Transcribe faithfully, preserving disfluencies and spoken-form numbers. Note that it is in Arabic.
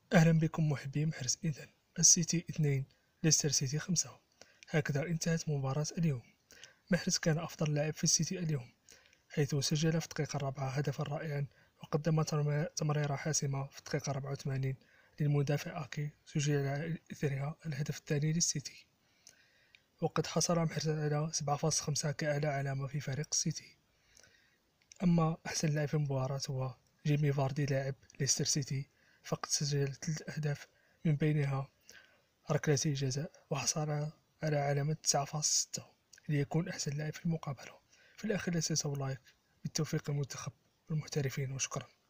أهلا بكم محبي محرز. إذن السيتي اثنين ليستر سيتي خمسة. هكذا انتهت مباراة اليوم. محرز كان أفضل لاعب في السيتي اليوم، حيث سجل في الدقيقة الرابعة هدفا رائعا، وقدم ترم- تمريرة حاسمة في الدقيقة أربعة وثمانين للمدافع أكي، سجل على إثرها الهدف الثاني للسيتي. وقد حصل محرز على سبعة فاصلة خمسة كأعلى علامة في فريق السيتي. أما أحسن لاعب في المباراة هو جيمي فاردي لاعب ليستر سيتي، فقد سجل ثلاث أهداف من بينها ركلتي جزاء، وحصل على علامة تسعة فاصلة ستة ليكون أحسن لاعب في المقابلة. في الأخير لا تنسوا لايك. بالتوفيق للمنتخب والمحترفين، وشكرا.